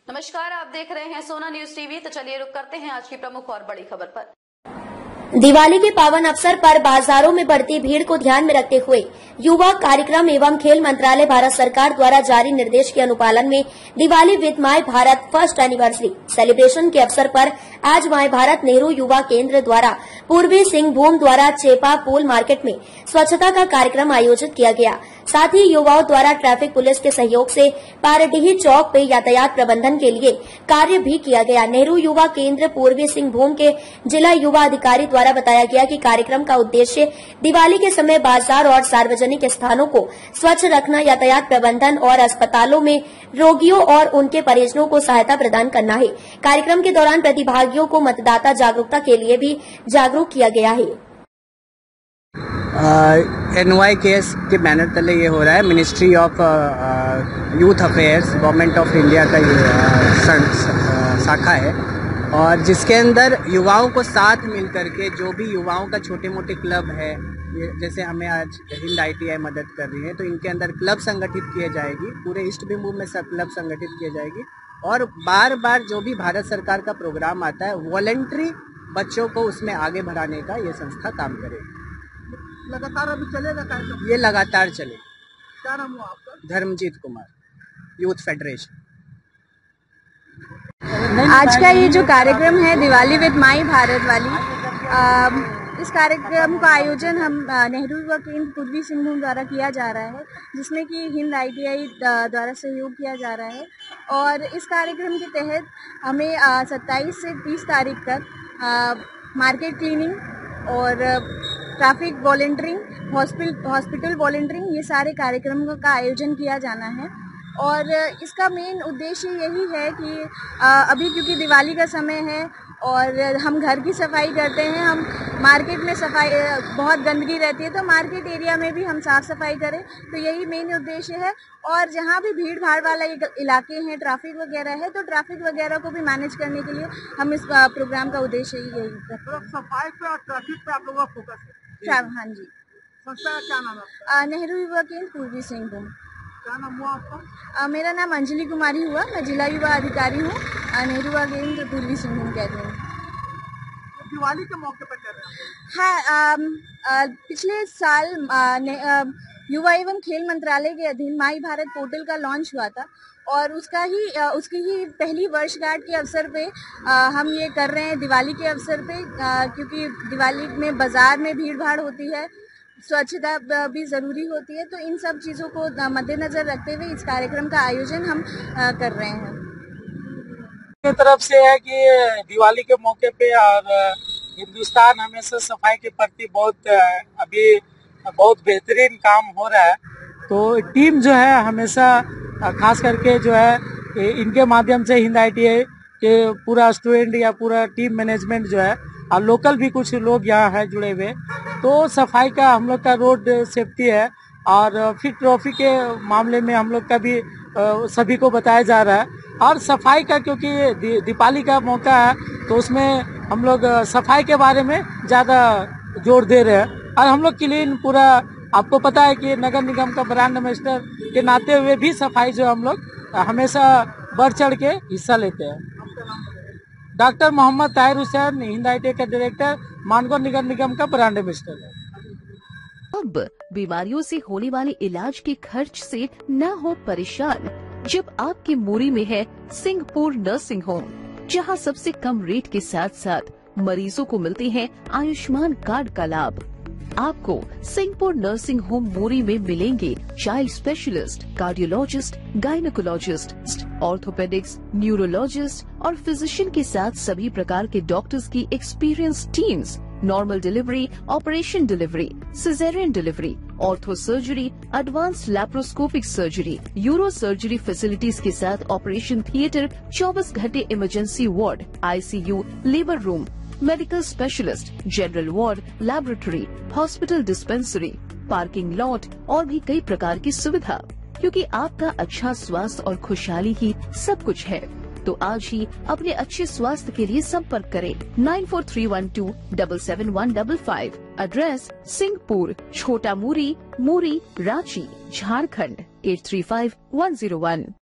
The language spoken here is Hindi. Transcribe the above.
नमस्कार, आप देख रहे हैं सोना न्यूज टीवी। तो चलिए रुक करते हैं आज की प्रमुख और बड़ी खबर पर। दिवाली के पावन अवसर पर बाजारों में बढ़ती भीड़ को ध्यान में रखते हुए युवा कार्यक्रम एवं खेल मंत्रालय भारत सरकार द्वारा जारी निर्देश के अनुपालन में Diwali with my Bharat first anniversary celebration के अवसर पर आज माय भारत नेहरू युवा केंद्र द्वारा पूर्वी सिंहभूम द्वारा चेपा पूल मार्केट में स्वच्छता का कार्यक्रम आयोजित किया गया। साथ ही युवाओं द्वारा ट्रैफिक पुलिस के सहयोग से पारडीही चौक पे यातायात प्रबंधन के लिए कार्य भी किया गया। नेहरू युवा केंद्र पूर्वी सिंहभूम के जिला युवा अधिकारी द्वारा बताया गया कि कार्यक्रम का उद्देश्य दिवाली के समय बाजार और सार्वजनिक स्थानों को स्वच्छ रखना, यातायात प्रबंधन और अस्पतालों में रोगियों और उनके परिजनों को सहायता प्रदान करना है। कार्यक्रम के दौरान प्रतिभागियों को मतदाता जागरूकता के लिए भी जागरूक किया गया है। NYKS के बैनर तले ये हो रहा है। Ministry of youth affairs government of India का ये शाखा है और जिसके अंदर युवाओं को साथ मिल करके जो भी युवाओं का छोटे मोटे क्लब है, जैसे हमें आज हिंद ITI मदद कर रही है, तो इनके अंदर क्लब संगठित किए जाएगी। पूरे ईस्ट सिंहभूम में सब क्लब संगठित किए जाएगी और बार बार जो भी भारत सरकार का प्रोग्राम आता है वॉलंटरी बच्चों को उसमें आगे बढ़ाने का ये संस्था काम करेगी। लगातार अभी चलेगा कार्यक्रम? ये लगातार चलेगा। क्या नाम हुआ आपका? Dharmjeet Kumar, youth federation. आज का ये जो कार्यक्रम है दिवाली विद माई भारत वाली, इस कार्यक्रम का आयोजन हम नेहरू युवा केंद्र पूर्वी सिंहभूम द्वारा किया जा रहा है, जिसमें कि हिंद ITI द्वारा सहयोग किया जा रहा है। और इस कार्यक्रम के तहत हमें 27 से 30 तारीख तक मार्केट क्लीनिंग और ट्रैफिक वॉलंटियरिंग, हॉस्पिटल वॉलंटियरिंग, ये सारे कार्यक्रमों का आयोजन किया जाना है। और इसका मेन उद्देश्य यही है कि अभी क्योंकि दिवाली का समय है और हम घर की सफाई करते हैं, हम मार्केट में सफाई, बहुत गंदगी रहती है, तो मार्केट एरिया में भी हम साफ़ सफाई करें, तो यही मेन उद्देश्य है। और जहाँ भी भीड़ भाड़ वाला इलाके हैं, ट्रैफिक वगैरह है, तो ट्रैफिक वगैरह को भी मैनेज करने के लिए हम इस प्रोग्राम का उद्देश्य यही है। सफाई पे और ट्रैफिक पे आप लोगों का फोकस है? हाँ जी। संस्था का क्या नाम है? नेहरू युवा केंद्र पूर्वी सिंहभूम। क्या नाम हुआ आपका? मेरा नाम अंजलि कुमारी हुआ, मैं जिला युवा अधिकारी हूँ, नेहरू युवा केंद्र पूर्वी सिंहभूम कहते हैं। दिवाली के मौके पर कर रहे हैं? हाँ, पिछले साल युवा एवं खेल मंत्रालय के अधीन माई भारत पोर्टल का लॉन्च हुआ था और उसकी ही पहली वर्षगांठ के अवसर पे हम ये कर रहे हैं दिवाली के अवसर पे, क्योंकि दिवाली में बाजार में भीड़ भाड़ होती है, स्वच्छता भी ज़रूरी होती है, तो इन सब चीज़ों को मद्देनज़र रखते हुए इस कार्यक्रम का आयोजन हम कर रहे हैं। की तरफ से है कि दिवाली के मौके पे और हिंदुस्तान हमेशा सफाई के प्रति अभी बहुत बेहतरीन काम हो रहा है, तो टीम जो है हमेशा खास करके जो है इनके माध्यम से हिंद ITI के पूरा स्टूडेंट या पूरा टीम मैनेजमेंट जो है और लोकल भी कुछ लोग यहाँ है जुड़े हुए, तो सफाई का हम लोग का रोड सेफ्टी है और फिर ट्रॉफी के मामले में हम लोग का भी सभी को बताया जा रहा है। और सफाई का, क्योंकि दीपावली का मौका है, तो उसमें हम लोग सफाई के बारे में ज़्यादा जोर दे रहे हैं। और हम लोग क्लीन पूरा, आपको पता है कि नगर निगम का ब्रांड एम्बेसडर के नाते हुए भी सफाई जो हम लोग हमेशा बढ़ चढ़ के हिस्सा लेते हैं। डॉक्टर मोहम्मद ताहिर हुसैन, हिंद ITI का डायरेक्टर, मानगो नगर निगम का ब्रांड एम्बेसडर है। अब बीमारियों से होने वाले इलाज के खर्च से न हो परेशान, जब आपकी मूरी में है सिंहपुर नर्सिंग होम, जहां सबसे कम रेट के साथ साथ मरीजों को मिलते हैं आयुष्मान कार्ड का लाभ। आपको सिंहपुर नर्सिंग होम मूरी में मिलेंगे child specialist, cardiologist, gynaecologist, orthopaedics, neurologist और फिजिशियन के साथ सभी प्रकार के डॉक्टर्स की experience teams, normal delivery, operation delivery, caesarean delivery, ortho surgery, advance laparoscopic surgery, uro surgery facilities के साथ ऑपरेशन थिएटर, 24 घंटे emergency ward, ICU, labour room, medical specialist, general ward, laboratory, hospital dispensary, parking lot और भी कई प्रकार की सुविधा। क्योंकि आपका अच्छा स्वास्थ्य और खुशहाली ही सब कुछ है, तो आज ही अपने अच्छे स्वास्थ्य के लिए संपर्क करें 9431277155। एड्रेस सिंहपुर, छोटा मूरी, रांची, झारखंड 835101।